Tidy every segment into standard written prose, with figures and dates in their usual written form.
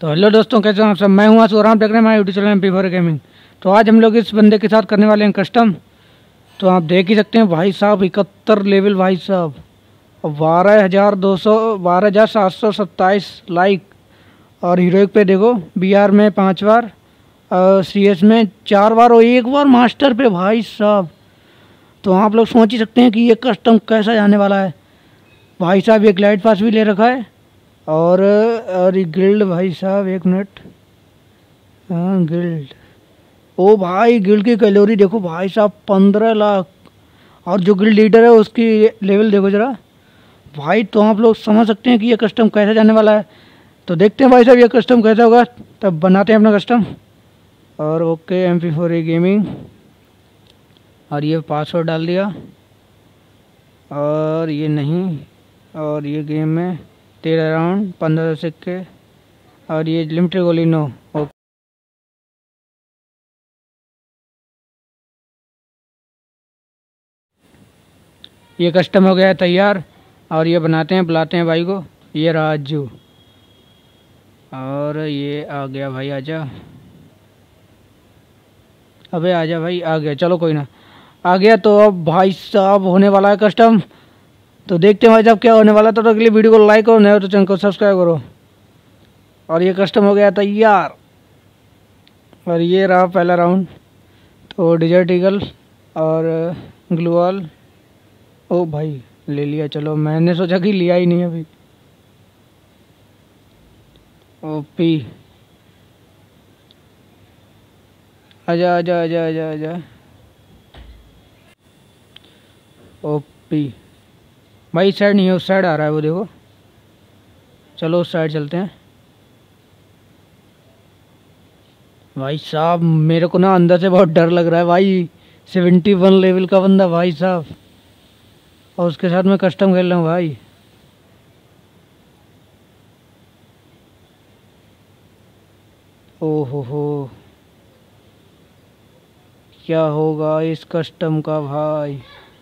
तो हेलो दोस्तों, कैसे हैं आप सब। मैं हूँ आसू और आप देख रहे हैं हमारे यूट्यूब चैनल MP4 गेमिंग। तो आज हम लोग इस बंदे के साथ करने वाले हैं कस्टम। तो आप देख ही सकते हैं भाई साहब, 71 लेवल भाई साहब, और 12,727 लाइक। और हीरोइक पे देखो, BR में 5 बार, CS में 4 बार और 1 बार मास्टर पे भाई साहब। तो आप लोग सोच ही सकते हैं कि ये कस्टम कैसा जाने वाला है भाई साहब। एक लाइट पास भी ले रखा है और ये गिल्ड भाई साहब, 1 मिनट। हाँ गिल्ड, ओ भाई गिल्ड की कैलोरी देखो भाई साहब, 15 लाख। और जो गिल्ड लीडर है उसकी लेवल देखो जरा भाई। तो आप लोग समझ सकते हैं कि ये कस्टम कैसे जाने वाला है। तो देखते हैं भाई साहब ये कस्टम कैसा होगा, तब बनाते हैं अपना कस्टम। और ओके MP4 गेमिंग, और ये पासवर्ड डाल दिया, और ये नहीं, और ये गेम में 13 राउंड 15 सिक्के, और ये लिमिटेड गोली 9। ओके, ये कस्टम हो गया है तैयार। और ये बनाते हैं, बुलाते हैं भाई को। ये राजू, और ये आ गया भाई, आजा। अबे आजा भाई, आ गया। चलो कोई ना, आ गया। तो अब भाई साहब होने वाला है कस्टम। तो देखते हैं भाई साहब क्या होने वाला है। तो अगली वीडियो को लाइक करो, नहीं हो तो चैनल को सब्सक्राइब करो। और ये कस्टम हो गया तैयार। और ये रहा पहला राउंड। तो डिजर्ट ईगल और ग्लूअल, ओ भाई ले लिया। चलो, मैंने सोचा कि लिया ही नहीं अभी। OP, आजा आजा आजा आजा आजा। OP भाई, इस साइड नहीं है, उस साइड आ रहा है वो, देखो। चलो उस साइड चलते हैं भाई साहब। मेरे को ना अंदर से बहुत डर लग रहा है भाई। 71 लेवल का बंदा भाई साहब, और उसके साथ मैं कस्टम खेल रहा हूँ भाई। ओहो हो, क्या होगा इस कस्टम का भाई।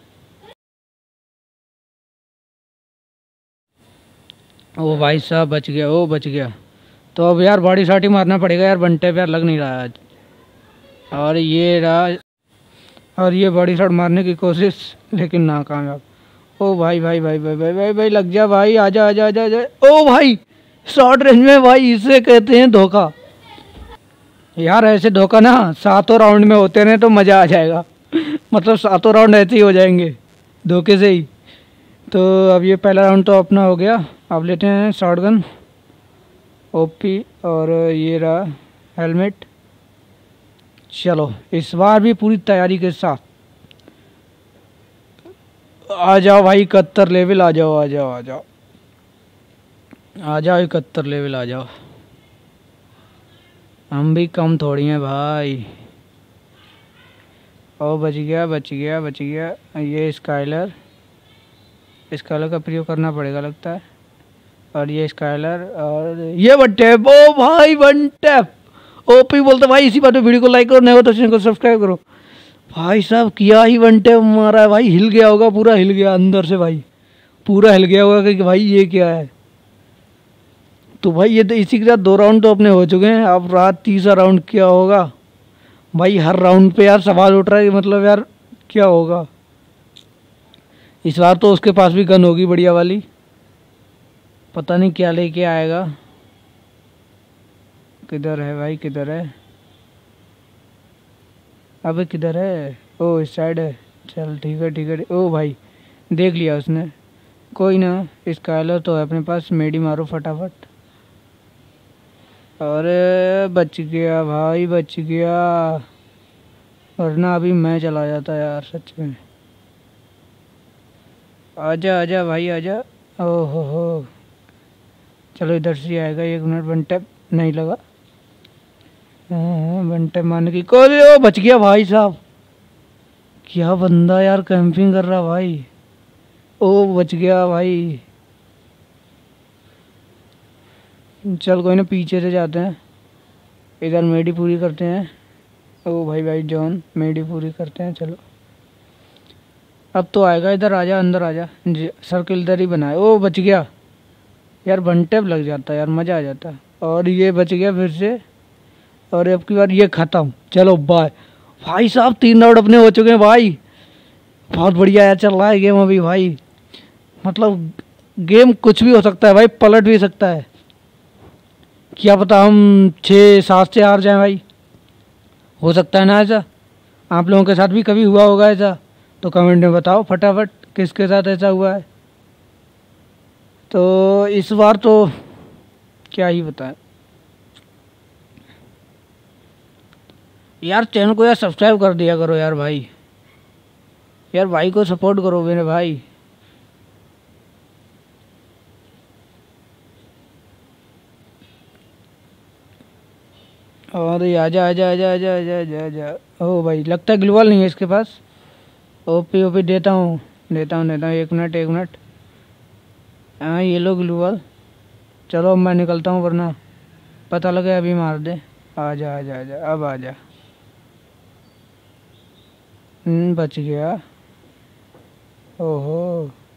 ओ भाई साहब बच गया, ओ बच गया। तो अब यार बॉडी शॉट ही मारना पड़ेगा यार, बनटे पे यार लग नहीं रहा आज। और ये रहा, और ये बॉडी शॉट मारने की कोशिश, लेकिन नाकामयाब। ओ भाई भाई भाई भाई भाई भाई भाई लग जा भाई, आजा आजा आजा आजा। ओ भाई शॉर्ट रेंज में भाई, इसे कहते हैं धोखा। यार ऐसे धोखा ना 7 राउंड में होते रहे तो मज़ा आ जाएगा। मतलब 7 राउंड ऐसे ही हो जाएंगे धोखे से ही। तो अब ये पहला राउंड तो अपना हो गया। अब लेते हैं शॉटगन, OP, और ये रहा हेलमेट। चलो इस बार भी पूरी तैयारी के साथ आ जाओ भाई। 71 लेवल, आ जाओ आ जाओ आ जाओ आ जाओ, 71 लेवल आ जाओ। हम भी कम थोड़ी हैं भाई। ओ बच गया बच गया बच गया। ये स्काइलर का प्रयोग करना पड़ेगा लगता है। और ये स्काइलर, और ये वन टैप। ओ भाई वन टैप, OP बोलते भाई। इसी बात पे वीडियो को लाइक करो, नहीं हो तो चैनल को सब्सक्राइब करो। भाई साहब क्या ही वन टैप मारा है भाई, हिल गया होगा, पूरा हिल गया अंदर से भाई, पूरा हिल गया होगा कि भाई ये क्या है। तो भाई ये तो इसी के साथ 2 राउंड तो अपने हो चुके हैं। अब रात तीसरा राउंड क्या होगा भाई। हर राउंड पे यार सवाल उठ रहा है कि मतलब यार क्या होगा। इस बार तो उसके पास भी गन होगी बढ़िया वाली, पता नहीं क्या लेके आएगा। किधर है भाई, किधर है, अबे किधर है। ओ इस साइड है। चल ठीक है ठीक है। ओ भाई देख लिया उसने, कोई ना। स्काइलर तो है अपने पास, मेडी मारो फटाफट। अरे बच गया भाई, बच गया, वरना अभी मैं चला जाता यार सच में। आजा आजा भाई आजा। ओहो हो, चलो इधर से आएगा। 1 मिनट, वन टैप नहीं लगा। वन टैप मारने की कोई। ओ बच गया भाई साहब, क्या बंदा यार कैंपिंग कर रहा भाई। ओ बच गया भाई। चल कोई ना, पीछे से जाते हैं, इधर मेडी पूरी करते हैं। ओ भाई भाई जॉन, मेडी पूरी करते हैं। चलो अब तो आएगा, इधर आजा, अंदर आजा। सर्किल इधर ही बनाए। ओ बच गया यार, वन टैप लग जाता यार, मज़ा आ जाता। और ये बच गया फिर से। और अब की बार ये ख़त्म। चलो बाय। भाई साहब 3 राउंड अपने हो चुके हैं भाई। बहुत बढ़िया यार चल रहा है गेम अभी भाई। मतलब गेम कुछ भी हो सकता है भाई, पलट भी सकता है। क्या पता हम 6-7 से हार जाएं भाई। हो सकता है ना ऐसा? आप लोगों के साथ भी कभी हुआ होगा ऐसा? तो कमेंट में बताओ फटाफट किसके साथ ऐसा हुआ है। तो इस बार तो क्या ही बताएं यार। चैनल को यार सब्सक्राइब कर दिया करो यार भाई। यार भाई को सपोर्ट करो मेरे भाई। और ये आजा आजा आजा आजा आजा आजा आजा। ओ भाई लगता है ग्लूवल नहीं है इसके पास। ओपी ओपी देता हूँ देता हूँ देता हूँ। 1 मिनट 1 मिनट। हाँ ये लो ग्लूवल। चलो अब मैं निकलता हूँ वरना पता लगे अभी मार दे। आजा आजा आजा अब आजा। बच गया। ओहो।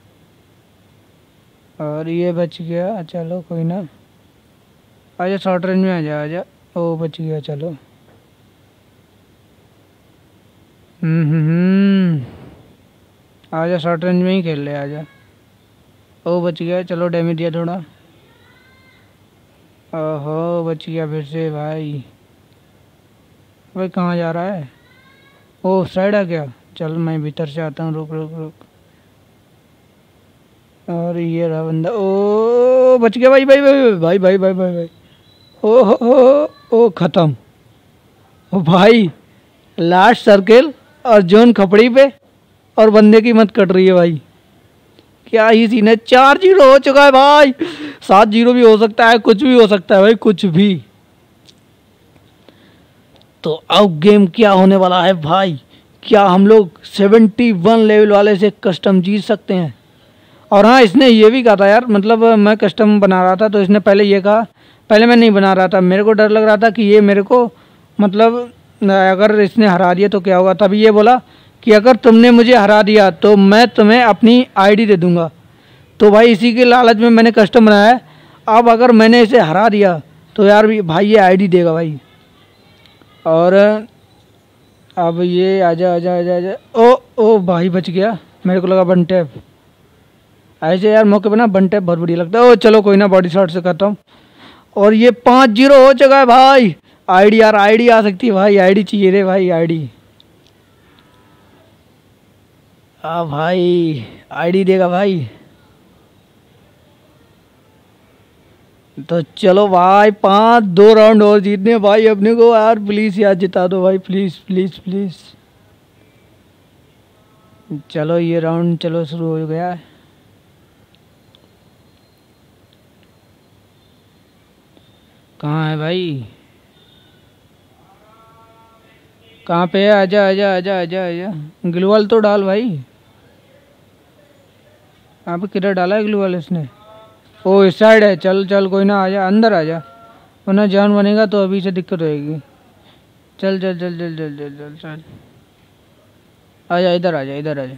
और ये बच गया। चलो कोई ना। आजा शॉर्ट रेंज में आजा आजा। ओ बच गया चलो। आजा शॉर्ट रेंज में ही खेल ले आजा। ओ बच गया चलो। डैमेज दिया थोड़ा। ओहो बच गया फिर से भाई। भाई कहाँ जा रहा है? ओ साइड आ गया। चल मैं भीतर से आता हूँ। रुक रुक रुक। और ये रहा बंदा। ओ बच गया भाई भाई भाई भाई भाई भाई भाई भाई। ओ हो ओ खत्म। ओ भाई लास्ट सर्किल और जोन खपड़ी पे और बंदे की मत कट रही है भाई। क्या ही सीन है। 4-0 हो चुका है भाई। 7-0 भी हो सकता है, कुछ भी हो सकता है भाई, कुछ भी। तो अब गेम क्या होने वाला है भाई? क्या हम लोग 71 लेवल वाले से कस्टम जीत सकते हैं? और हाँ इसने ये भी कहा था यार, मतलब मैं कस्टम बना रहा था तो इसने पहले ये कहा। पहले मैं नहीं बना रहा था, मेरे को डर लग रहा था कि ये मेरे को मतलब अगर इसने हरा दिया तो क्या होगा। तभी ये बोला कि अगर तुमने मुझे हरा दिया तो मैं तुम्हें अपनी आईडी दे दूंगा। तो भाई इसी के लालच में मैंने कस्टम बनाया है। अब अगर मैंने इसे हरा दिया तो यार भाई ये आईडी देगा भाई। और अब ये आजा आजा आजा आजा। ओ ओ भाई बच गया। मेरे को लगा वन टैप। ऐसे यार मौके पे ना वन टैप बहुत बढ़िया लगता है। ओ चलो कोई ना, बॉडी शॉट से करता हूँ। और ये 5-0 हो चुका है भाई। आईडी यार आईडी आ सकती है भाई। आईडी चाहिए रे भाई आईडी। भाई आईडी देगा भाई। तो चलो भाई 2 राउंड और जीतने भाई अपने को यार। प्लीज यार जिता दो भाई, प्लीज प्लीज प्लीज। चलो ये राउंड चलो शुरू हो गया है। कहाँ है भाई? कहाँ पे है? आजा आजा आजा आजा आजा। ग्लूवाल तो डाल भाई। यहाँ पे किधर डाला है ग्लूवाल इसने? ओ इस साइड है। चल चल कोई ना, आजा अंदर आजा वरना जान बनेगा तो अभी से दिक्कत होएगी। चल चल चल चल चल चल चल चल। आजा इधर आजा इधर आजा।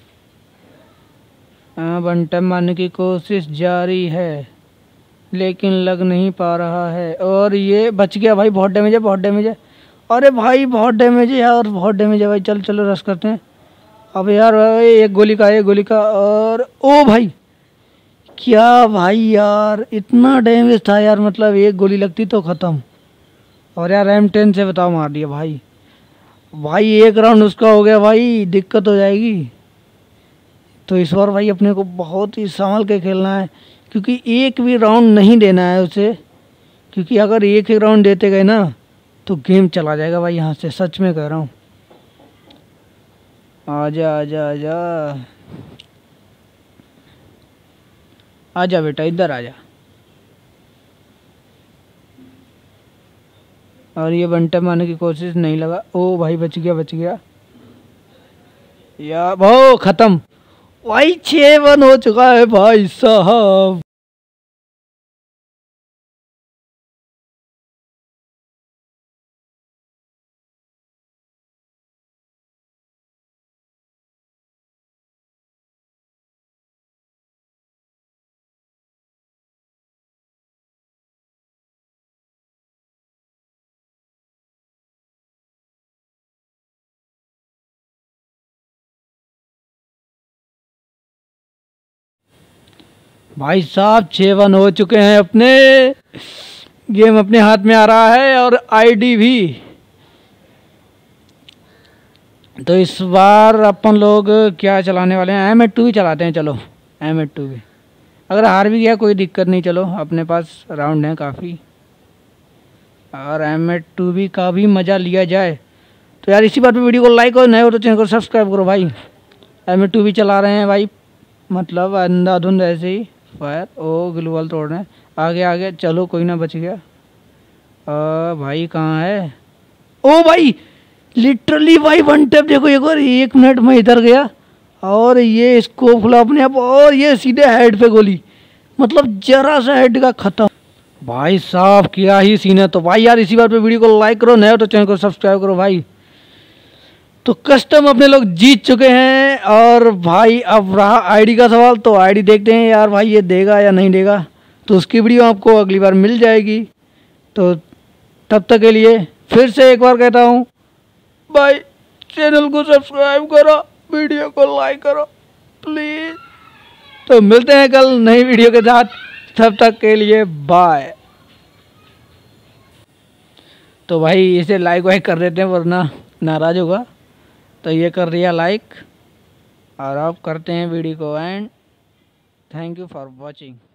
हाँ वन टाइम मारने की कोशिश जारी है लेकिन लग नहीं पा रहा है। और ये बच गया भाई। बहुत डैमेज है बहुत डैमेज है। अरे भाई बहुत डैमेज है यार, बहुत डैमेज है भाई। चल चलो रश करते हैं। अब यार भाई एक गोली का, एक गोली का। और ओ भाई क्या भाई यार इतना डैमेज था यार, मतलब एक गोली लगती तो ख़त्म। और यार M10 से बताओ मार दिया भाई। भाई एक राउंड उसका हो गया भाई, दिक्कत हो जाएगी। तो इस बार भाई अपने को बहुत ही संभल के खेलना है क्योंकि एक भी राउंड नहीं देना है उसे। क्योंकि अगर एक एक राउंड देते गए ना तो गेम चला जाएगा भाई यहाँ से, सच में कह रहा हूँ। आजा आजा आजा आजा बेटा इधर आजा। और ये वन टाइम आने की कोशिश नहीं लगा। ओ भाई बच गया बच गया। या वो खत्म भाई। 6-1 हो चुका है भाई साहब। भाई साहब 6-1 हो चुके हैं अपने। गेम अपने हाथ में आ रहा है और आईडी भी। तो इस बार अपन लोग क्या चलाने वाले हैं, M8 भी चलाते हैं। चलो M8 भी, अगर हार भी गया कोई दिक्कत नहीं, चलो अपने पास राउंड है काफ़ी और M8 भी का भी मज़ा लिया जाए। तो यार इसी बात पे वीडियो को लाइक और नए हो तो चैनल को सब्सक्राइब करो भाई। M8 भी चला रहे हैं भाई, मतलब अंधाधुंध ऐसे ही फायर। ओ ग्लूवल तोड़ रहे हैं, आगे आगे चलो, कोई ना बच गया। भाई कहाँ है? ओ भाई लिटरली भाई वन टैप देखो, एक बार 1 मिनट में इधर गया और ये स्कोप खुला अपने आप और ये सीधे हेड पे गोली, मतलब जरा सा हेड का खत्म। भाई साहब क्या ही सीन है। तो भाई यार इसी बात पे वीडियो को लाइक करो, नए हो तो चैनल को सब्सक्राइब करो भाई। तो कस्टम अपने लोग जीत चुके हैं और भाई अब रहा आईडी का सवाल। तो आईडी देखते हैं यार भाई ये देगा या नहीं देगा, तो उसकी वीडियो आपको अगली बार मिल जाएगी। तो तब तक के लिए फिर से एक बार कहता हूँ भाई, चैनल को सब्सक्राइब करो, वीडियो को लाइक करो प्लीज़। तो मिलते हैं कल नई वीडियो के साथ, तब तक के लिए बाय। तो भाई इसे लाइक वाइक कर देते हैं वरना नाराज़ होगा। तो ये कर दिया लाइक और अब करते हैं वीडियो को end. Thank you for watching.